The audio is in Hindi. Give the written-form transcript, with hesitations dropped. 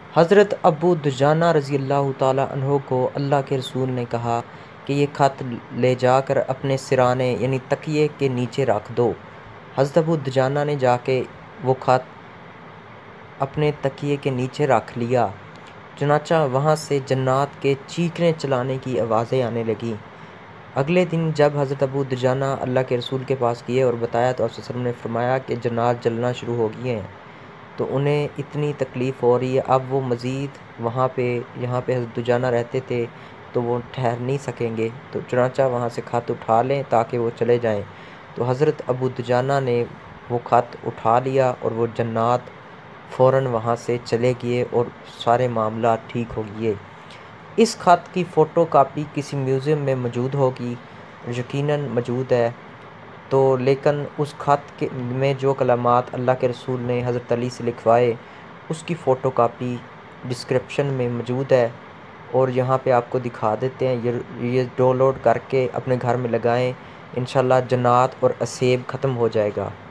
हज़रत अबू दुजाना रज़ी अल्लाह ताला अन्हो को अल्लाह के रसूल ने कहा कि ये ख़त ले जाकर अपने सिराने यानी तकिए के नीचे रख दो। हज़रत अबू दुजाना ने जाके वो ख़त अपने तकिए के नीचे रख लिया। चुनांचा वहाँ से जन्नात के चीखने चलाने की आवाज़ें आने लगीं। अगले दिन जब हज़रत अबू दुजाना अल्लाह के रसूल के पास गए और बताया तो आप सल्लल्लाहु अलैहि वसल्लम ने फरमाया कि जन्नात जलना शुरू हो गई हैं, तो उन्हें इतनी तकलीफ़ हो रही है। अब वो मज़ीद वहाँ पे यहाँ पे हज़रत दुजाना रहते थे तो वो ठहर नहीं सकेंगे, तो चुनांचा वहाँ से ख़त उठा लें ताकि वो चले जाएं। तो हज़रत अबू दुजाना ने वो ख़त उठा लिया और वो जन्नात फ़ौरन वहाँ से चले गए और सारे मामला ठीक हो गए। इस ख़त की फ़ोटो कापी किसी म्यूज़ियम में मौजूद होगी, यकीनन मौजूद है। तो लेकिन उस ख़त के में जो कलामात अल्लाह के रसूल ने हज़रत अली से लिखवाए उसकी फ़ोटो कापी डिस्क्रिप्शन में मौजूद है और यहाँ पे आपको दिखा देते हैं। ये डाउनलोड करके अपने घर में लगाएं, इंशाल्लाह जन्नात और असेब ख़त्म हो जाएगा।